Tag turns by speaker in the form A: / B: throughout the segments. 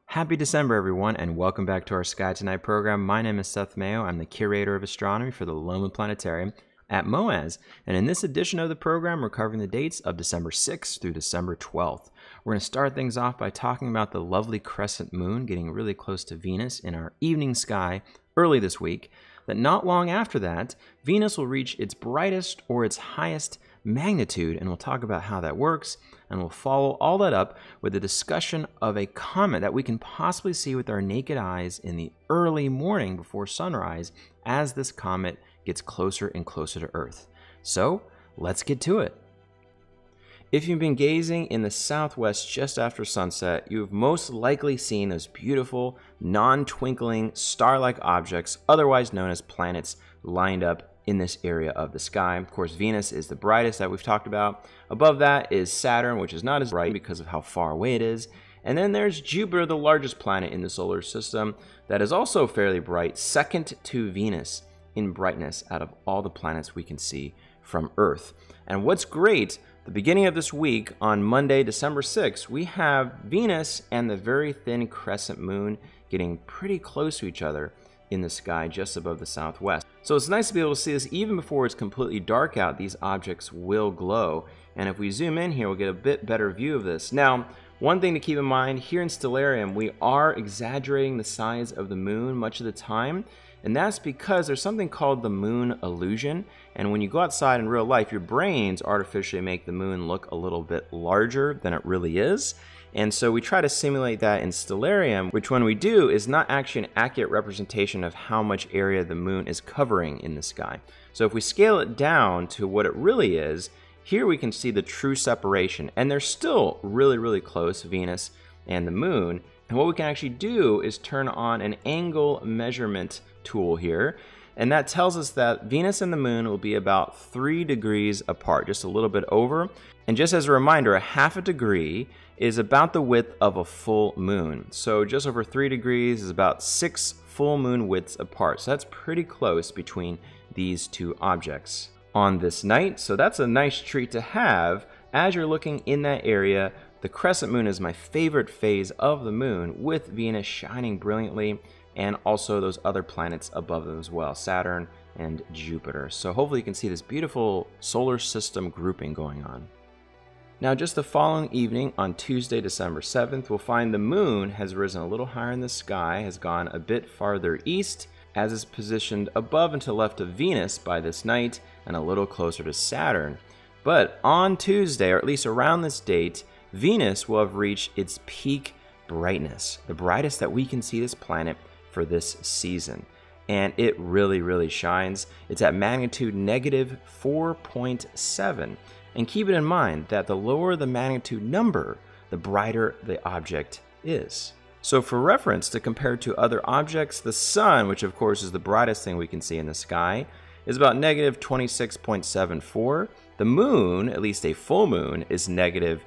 A: Happy December, everyone, and welcome back to our Sky Tonight program. My name is Seth MAYO. I'm the curator of astronomy for the Loma Planetarium at MOAS. And in this edition of the program, we're covering the dates of December 6th through December 12th. We're going to start things off by talking about the lovely crescent moon getting really close to Venus in our evening sky early this week. That not long after that, Venus will reach its brightest or its highest magnitude, and we'll talk about how that works, and we'll follow all that up with a discussion of a comet that we can possibly see with our naked eyes in the early morning before sunrise as this comet gets closer and closer to Earth. So let's get to it. If you've been gazing in the southwest just after sunset, you've most likely seen those beautiful, non-twinkling, star-like objects, otherwise known as planets, lined up in this area of the sky. Of course, Venus is the brightest that we've talked about. Above that is Saturn, which is not as bright because of how far away it is. And then there's Jupiter, the largest planet in the solar system, that is also fairly bright, second to Venus in brightness out of all the planets we can see from Earth. And what's great, the beginning of this week, on Monday, December 6th, we have Venus and the very thin crescent moon getting pretty close to each other in the sky just above the southwest. So it's nice to be able to see this even before it's completely dark out. These objects will glow, and if we zoom in here, we'll get a bit better view of this. Now, one thing to keep in mind, here in Stellarium, we are exaggerating the size of the moon much of the time, and that's because there's something called the moon illusion, and when you go outside in real life, your brains artificially make the moon look a little bit larger than it really is. And so we try to simulate that in Stellarium, which when we do is not actually an accurate representation of how much area the moon is covering in the sky. So if we scale it down to what it really is, here we can see the true separation. And they're still really, really close, Venus and the moon. And what we can actually do is turn on an angle measurement tool here. And that tells us that Venus and the moon will be about 3 degrees apart, just a little bit over. And just as a reminder, a half a degree is about the width of a full moon. So just over 3 degrees is about 6 full moon widths apart. So that's pretty close between these two objects on this night. So that's a nice treat to have as you're looking in that area. The crescent moon is my favorite phase of the moon, with Venus shining brilliantly, and also those other planets above them as well, Saturn and Jupiter. So hopefully you can see this beautiful solar system grouping going on. Now, just the following evening, on Tuesday, December 7th, we'll find the moon has risen a little higher in the sky, has gone a bit farther east, as is positioned above and to the left of Venus by this night, and a little closer to Saturn. But on Tuesday, or at least around this date, Venus will have reached its peak brightness, the brightest that we can see this planet for this season. And it really, really shines. It's at magnitude negative 4.7. And keep it in mind that the lower the magnitude number, the brighter the object is. So for reference, to compare to other objects, the sun, which of course is the brightest thing we can see in the sky, is about negative 26.74. The moon, at least a full moon, is negative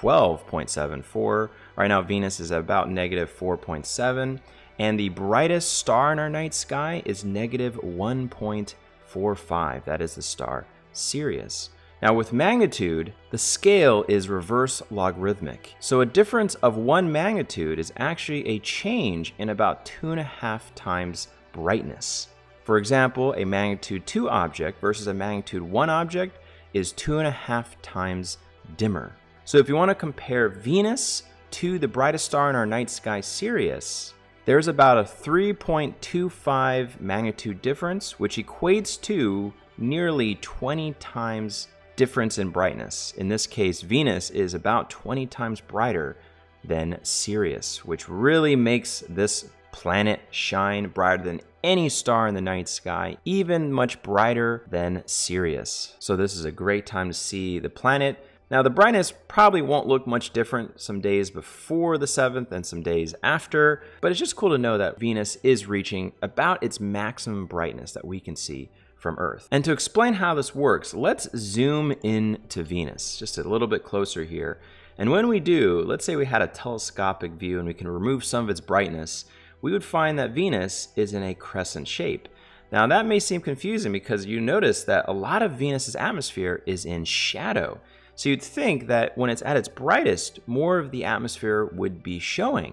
A: 12.74. Right now Venus is about negative 4.7. And the brightest star in our night sky is negative 1.45. That is the star Sirius. Now with magnitude, the scale is reverse logarithmic. So a difference of 1 magnitude is actually a change in about 2.5 times brightness. For example, a magnitude 2 object versus a magnitude 1 object is 2.5 times dimmer. So if you want to compare Venus to the brightest star in our night sky, Sirius, there's about a 3.25 magnitude difference, which equates to nearly 20 times difference in brightness. In this case, Venus is about 20 times brighter than Sirius, which really makes this planet shine brighter than any star in the night sky, even much brighter than Sirius. So this is a great time to see the planet. Now the brightness probably won't look much different some days before the 7th and some days after, but it's just cool to know that Venus is reaching about its maximum brightness that we can see from Earth. And to explain how this works, let's zoom in to Venus just a little bit closer here. And when we do, let's say we had a telescopic view and we can remove some of its brightness, we would find that Venus is in a crescent shape. Now that may seem confusing because you notice that a lot of Venus's atmosphere is in shadow. So you'd think that when it's at its brightest, more of the atmosphere would be showing.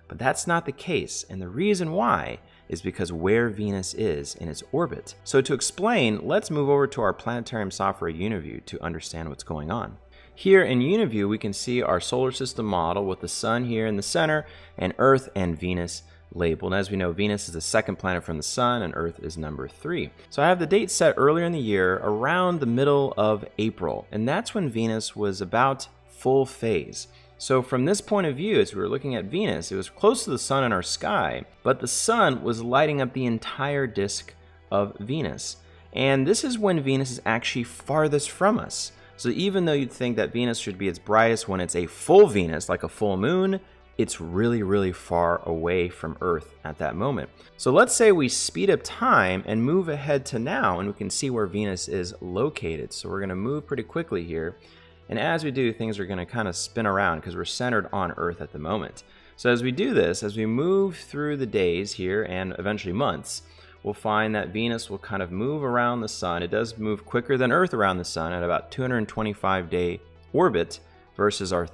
A: But that's not the case, and the reason why is because where Venus is in its orbit. So to explain, let's move over to our planetarium software Uniview to understand what's going on. Here in Uniview, we can see our solar system model with the Sun here in the center and Earth and Venus labeled. And as we know, Venus is the second planet from the Sun and Earth is number 3. So I have the date set earlier in the year around the middle of April, and that's when Venus was about full phase. So from this point of view, as we were looking at Venus, it was close to the Sun in our sky, but the Sun was lighting up the entire disk of Venus. And this is when Venus is actually farthest from us. So even though you'd think that Venus should be its brightest when it's a full Venus, like a full moon, it's really far away from Earth at that moment. So let's say we speed up time and move ahead to now, and we can see where Venus is located. So we're going to move pretty quickly here. And as we do, things are going to kind of spin around because we're centered on Earth at the moment. So as we do this, as we move through the days here and eventually months, we'll find that Venus will kind of move around the Sun. It does move quicker than Earth around the Sun at about 225-day orbit versus our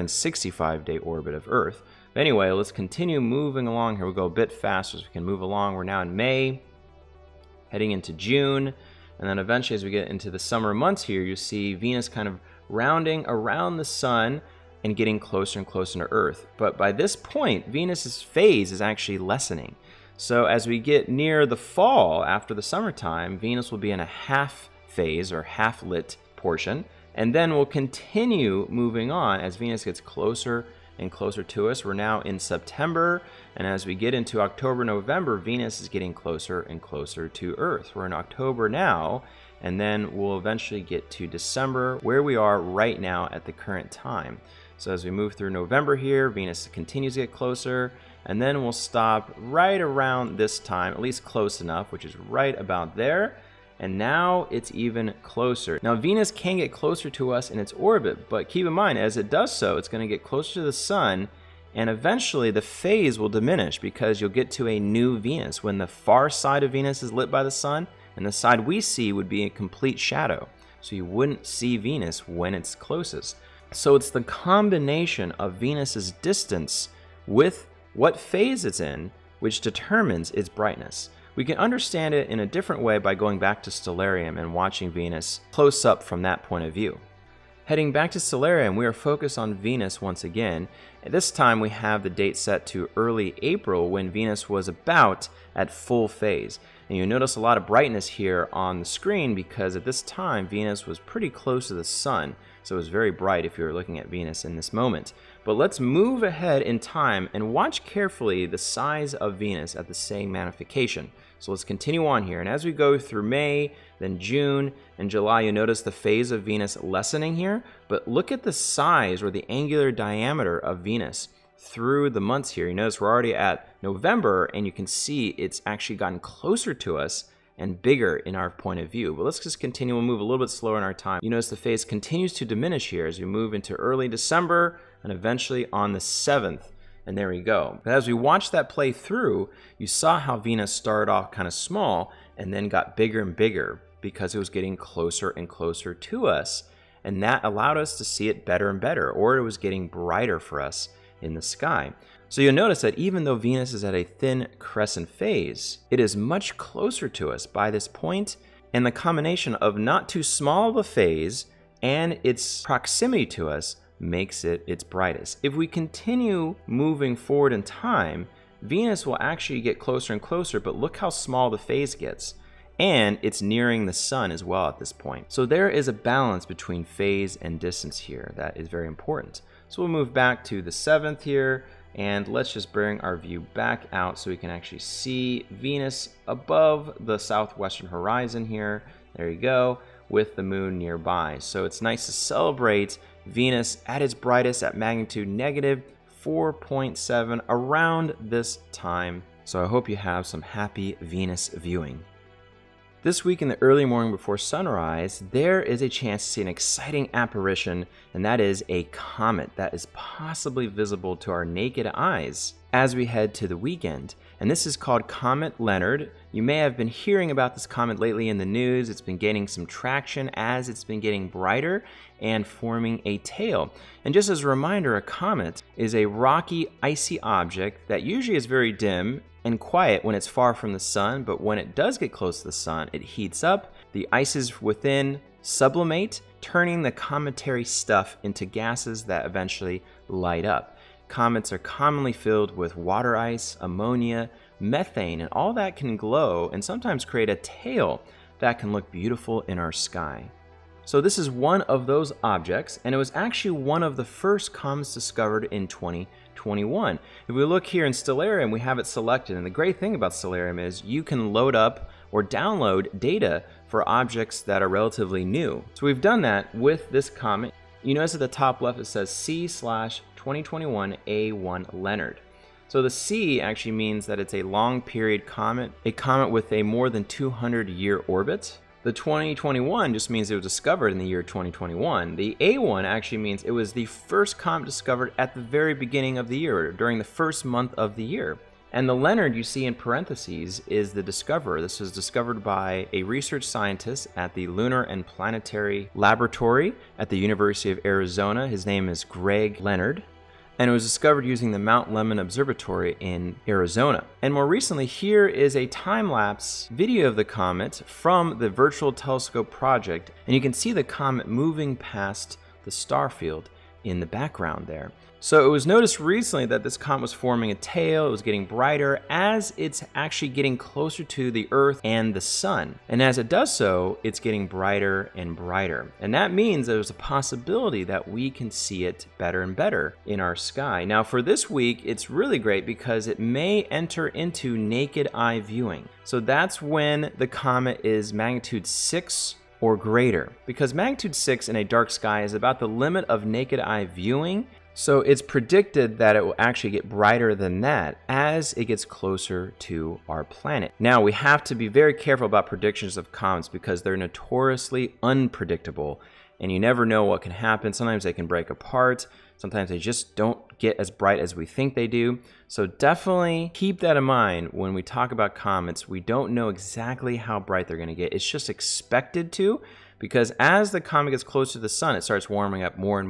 A: 365-day orbit of Earth. But anyway, let's continue moving along here. We'll go a bit faster so we can move along. We're now in May, heading into June, and then eventually as we get into the summer months here, you see Venus kind of rounding around the Sun and getting closer and closer to Earth. But by this point, Venus's phase is actually lessening. So as we get near the fall, after the summertime, Venus will be in a half phase or half lit portion, and then we'll continue moving on as Venus gets closer and closer to us. We're now in September, and as we get into October, November, Venus is getting closer and closer to Earth. We're in October now, and then we'll eventually get to December, where we are right now at the current time. So as we move through November here, Venus continues to get closer, and then we'll stop right around this time, at least close enough, which is right about there. And now it's even closer. Now Venus can get closer to us in its orbit, but keep in mind, as it does so, it's going to get closer to the Sun, and eventually the phase will diminish because you'll get to a new Venus when the far side of Venus is lit by the Sun, and the side we see would be a complete shadow. So you wouldn't see Venus when it's closest. So it's the combination of Venus's distance with what phase it's in which determines its brightness. We can understand it in a different way by going back to Stellarium and watching Venus close up from that point of view. Heading back to Stellarium, we are focused on Venus once again. At this time, we have the date set to early April when Venus was about at full phase. And you'll notice a lot of brightness here on the screen because at this time, Venus was pretty close to the Sun. So it was very bright if you were looking at Venus in this moment. But let's move ahead in time and watch carefully the size of Venus at the same magnification. So let's continue on here. And as we go through May, then June, and July, you notice the phase of Venus lessening here. But look at the size or the angular diameter of Venus through the months here. You notice we're already at November, and you can see it's actually gotten closer to us and bigger in our point of view. But let's just continue. We'll move a little bit slower in our time. You notice the phase continues to diminish here as we move into early December and eventually on the 7th. And there we go. But as we watched that play through, you saw how Venus started off kind of small and then got bigger and bigger because it was getting closer and closer to us. And that allowed us to see it better and better, or it was getting brighter for us in the sky. So you'll notice that even though Venus is at a thin crescent phase, it is much closer to us by this point, and the combination of not too small of a phase and its proximity to us makes it its brightest. If we continue moving forward in time, Venus will actually get closer and closer, but look how small the phase gets. And it's nearing the Sun as well at this point. So there is a balance between phase and distance here that is very important. So we'll move back to the 7th here, and let's just bring our view back out so we can actually see Venus above the southwestern horizon here. There you go, with the moon nearby. So it's nice to celebrate Venus at its brightest at magnitude negative 4.7 around this time. So I hope you have some happy Venus viewing. This week in the early morning before sunrise, there is a chance to see an exciting apparition, and that is a comet that is possibly visible to our naked eyes. as we head to the weekend. And this is called Comet Leonard. You may have been hearing about this comet lately in the news. It's been gaining some traction as it's been getting brighter and forming a tail. And just as a reminder, a comet is a rocky, icy object that usually is very dim and quiet when it's far from the sun, but when it does get close to the sun, it heats up, the ices within sublimate, turning the cometary stuff into gases that eventually light up. Comets are commonly filled with water ice, ammonia, methane, and all that can glow and sometimes create a tail that can look beautiful in our sky. So this is one of those objects, and it was actually one of the first comets discovered in 2021. If we look here in Stellarium, we have it selected, and the great thing about Stellarium is you can load up or download data for objects that are relatively new. So we've done that with this comet. You notice at the top left it says C/2021 A1 Leonard. So the C actually means that it's a long period comet, a comet with a more than 200-year orbit. The 2021 just means it was discovered in the year 2021. The A1 actually means it was the first comet discovered at the very beginning of the year, during the first month of the year. And the Leonard you see in parentheses is the discoverer. This was discovered by a research scientist at the Lunar and Planetary Laboratory at the University of Arizona. His name is Greg Leonard. And it was discovered using the Mount Lemmon Observatory in Arizona. And more recently, here is a time-lapse video of the comet from the Virtual Telescope project. And you can see the comet moving past the star field in the background there. So it was noticed recently that this comet was forming a tail, it was getting brighter as it's actually getting closer to the Earth and the Sun. And as it does so, it's getting brighter and brighter. And that means there's a possibility that we can see it better and better in our sky. Now for this week, it's really great because it may enter into naked eye viewing. So that's when the comet is magnitude 6 or greater, because magnitude 6 in a dark sky is about the limit of naked eye viewing. So it's predicted that it will actually get brighter than that as it gets closer to our planet. Now we have to be very careful about predictions of comets because they're notoriously unpredictable and you never know what can happen. Sometimes they can break apart. Sometimes they just don't get as bright as we think they do. So definitely keep that in mind when we talk about comets. We don't know exactly how bright they're going to get. It's just expected to, because as the comet gets closer to the sun, it starts warming up more and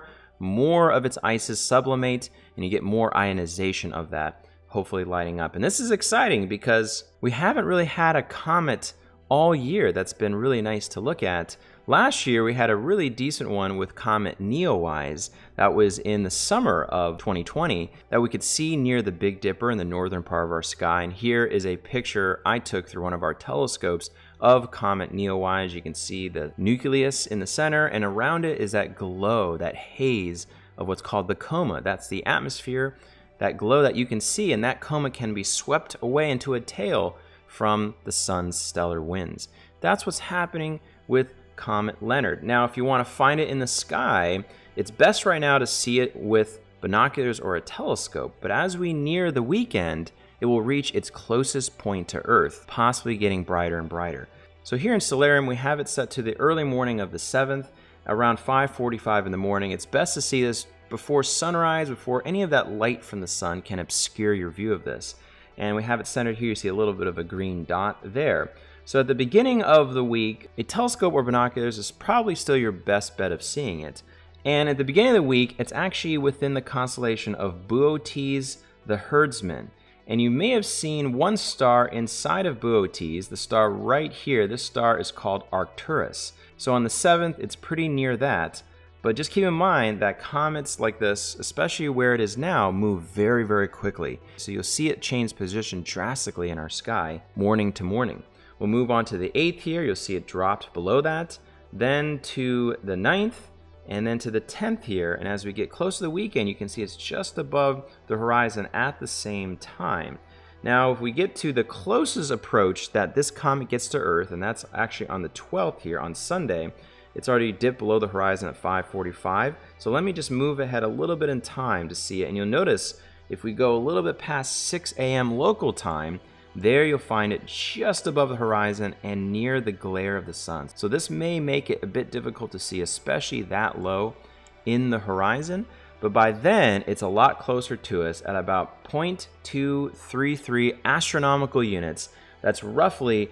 A: more of its ices sublimate, and you get more ionization of that, hopefully lighting up. And this is exciting because we haven't really had a comet all year that's been really nice to look at. Last year, we had a really decent one with Comet Neowise that was in the summer of 2020 that we could see near the Big Dipper in the northern part of our sky. And here is a picture I took through one of our telescopes of Comet Neowise. You can see the nucleus in the center, and around it is that glow, that haze of what's called the coma. That's the atmosphere, that glow that you can see, and that coma can be swept away into a tail from the sun's stellar winds. That's what's happening with Comet Leonard. Now, if you want to find it in the sky, it's best right now to see it with binoculars or a telescope, but as we near the weekend, it will reach its closest point to Earth, possibly getting brighter and brighter. So here in Stellarium, we have it set to the early morning of the 7th, around 5:45 in the morning. It's best to see this before sunrise, before any of that light from the sun can obscure your view of this. And we have it centered here. You see a little bit of a green dot there. So at the beginning of the week, a telescope or binoculars is probably still your best bet of seeing it. And at the beginning of the week, it's actually within the constellation of Boötes the Herdsman. And you may have seen one star inside of Boötes, the star right here. This star is called Arcturus. So on the 7th, it's pretty near that. But just keep in mind that comets like this, especially where it is now, move very, very quickly. So you'll see it change position drastically in our sky, morning to morning. We'll move on to the 8th here. You'll see it dropped below that. Then to the 9th, and then to the 10th here. And as we get close to the weekend, you can see it's just above the horizon at the same time. Now, if we get to the closest approach that this comet gets to Earth, and that's actually on the 12th here, on Sunday, it's already dipped below the horizon at 5:45. So let me just move ahead a little bit in time to see it. And you'll notice if we go a little bit past 6 a.m. local time, there you'll find it just above the horizon and near the glare of the sun. So this may make it a bit difficult to see, especially that low in the horizon. but by then it's a lot closer to us at about 0.233 astronomical units. That's roughly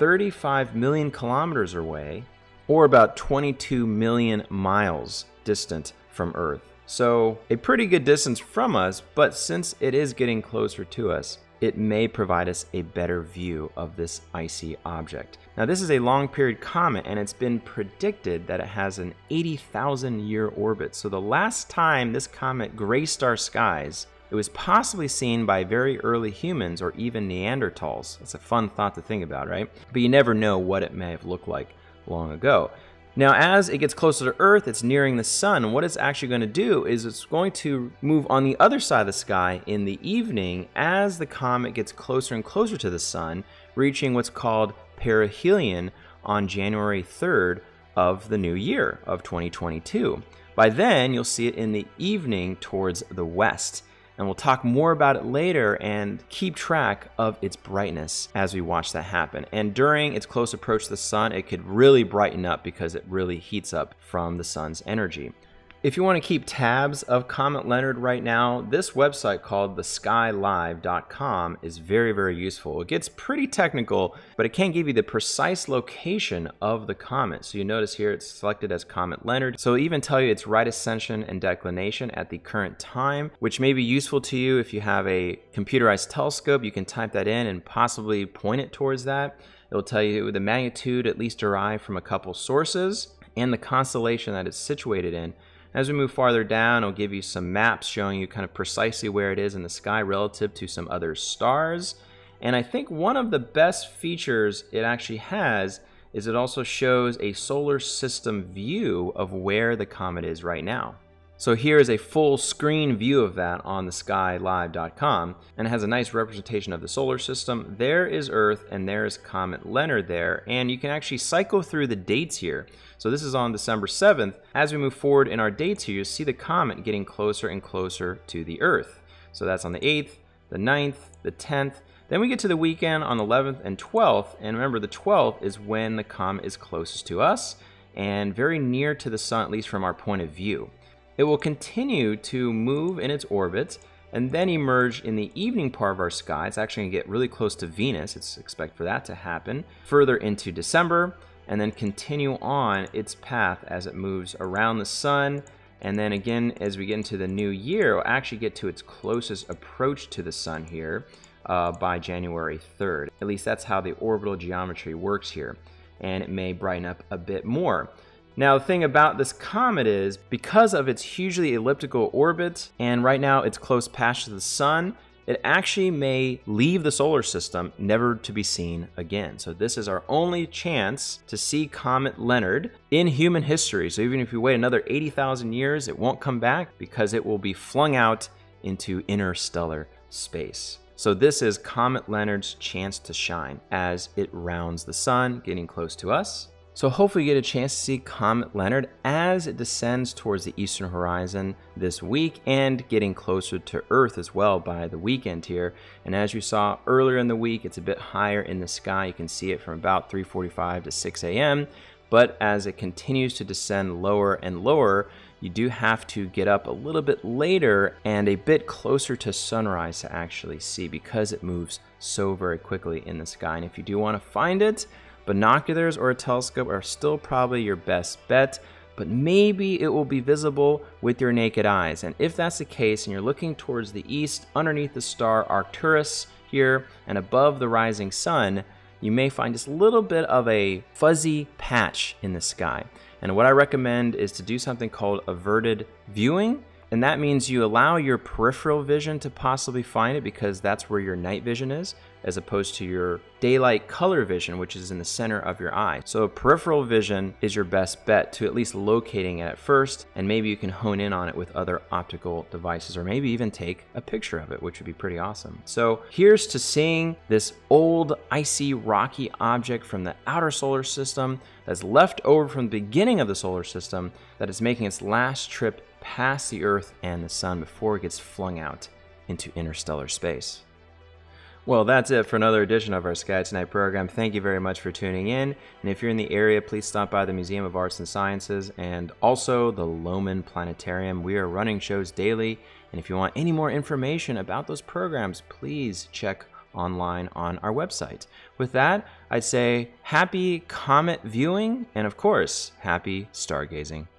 A: 35 million kilometers away, or about 22 million miles distant from Earth. So a pretty good distance from us, but since it is getting closer to us, it may provide us a better view of this icy object. Now, this is a long period comet, and it's been predicted that it has an 80,000 year orbit. So the last time this comet graced our skies, it was possibly seen by very early humans or even Neanderthals. It's a fun thought to think about, right? But you never know what it may have looked like long ago. Now, as it gets closer to Earth, it's nearing the sun. What it's actually going to do is it's going to move on the other side of the sky in the evening as the comet gets closer and closer to the sun, reaching what's called perihelion on January 3rd of the new year of 2022. By then, you'll see it in the evening towards the west. And we'll talk more about it later and keep track of its brightness as we watch that happen. And during its close approach to the sun, it could really brighten up because it really heats up from the sun's energy. If you want to keep tabs of Comet Leonard right now, this website called theskylive.com is very, very useful. It gets pretty technical, but it can give you the precise location of the comet. So you notice here it's selected as Comet Leonard. So it'll even tell you its right ascension and declination at the current time, which may be useful to you if you have a computerized telescope. You can type that in and possibly point it towards that. It'll tell you the magnitude, at least derived from a couple sources, and the constellation that it's situated in. As we move farther down, it'll give you some maps showing you kind of precisely where it is in the sky relative to some other stars. And I think one of the best features it actually has is it also shows a solar system view of where the comet is right now. So here is a full screen view of that on theskylive.com, and it has a nice representation of the solar system. There is Earth, and there is Comet Leonard there, and you can actually cycle through the dates here. So this is on December 7th. As we move forward in our dates here, you see the comet getting closer and closer to the Earth. So that's on the 8th, the 9th, the 10th. Then we get to the weekend on the 11th and 12th, and remember the 12th is when the comet is closest to us and very near to the sun, at least from our point of view. It will continue to move in its orbit and then emerge in the evening part of our sky. It's actually going to get really close to Venus. It's expected for that to happen further into December, and then continue on its path as it moves around the sun. And then again, as we get into the new year, it'll actually get to its closest approach to the sun here by January 3rd. At least that's how the orbital geometry works here. And it may brighten up a bit more. Now, the thing about this comet is, because of its hugely elliptical orbit, and right now it's close past the sun, it actually may leave the solar system, never to be seen again. So this is our only chance to see Comet Leonard in human history. So even if we wait another 80,000 years, it won't come back because it will be flung out into interstellar space. So this is Comet Leonard's chance to shine as it rounds the sun, getting close to us. So hopefully you get a chance to see Comet Leonard as it descends towards the eastern horizon this week and getting closer to Earth as well by the weekend here. And as you saw earlier in the week, it's a bit higher in the sky. You can see it from about 3:45 to 6 a.m. But as it continues to descend lower and lower, you do have to get up a little bit later and a bit closer to sunrise to actually see, because it moves so very quickly in the sky. And if you do want to find it, binoculars or a telescope are still probably your best bet, but maybe it will be visible with your naked eyes. And if that's the case and you're looking towards the east underneath the star Arcturus here and above the rising sun, you may find just a little bit of a fuzzy patch in the sky. And what I recommend is to do something called averted viewing. And that means you allow your peripheral vision to possibly find it, because that's where your night vision is, as opposed to your daylight color vision, which is in the center of your eye. So peripheral vision is your best bet to at least locating it at first, and maybe you can hone in on it with other optical devices, or maybe even take a picture of it, which would be pretty awesome. So here's to seeing this old, icy, rocky object from the outer solar system that's left over from the beginning of the solar system, that is making its last trip past the Earth and the sun before it gets flung out into interstellar space. Well, that's it for another edition of our Sky Tonight program. Thank you very much for tuning in. And if you're in the area, please stop by the Museum of Arts and Sciences and also the Lohman Planetarium. We are running shows daily. And if you want any more information about those programs, please check online on our website. With that, I'd say happy comet viewing and, of course, happy stargazing.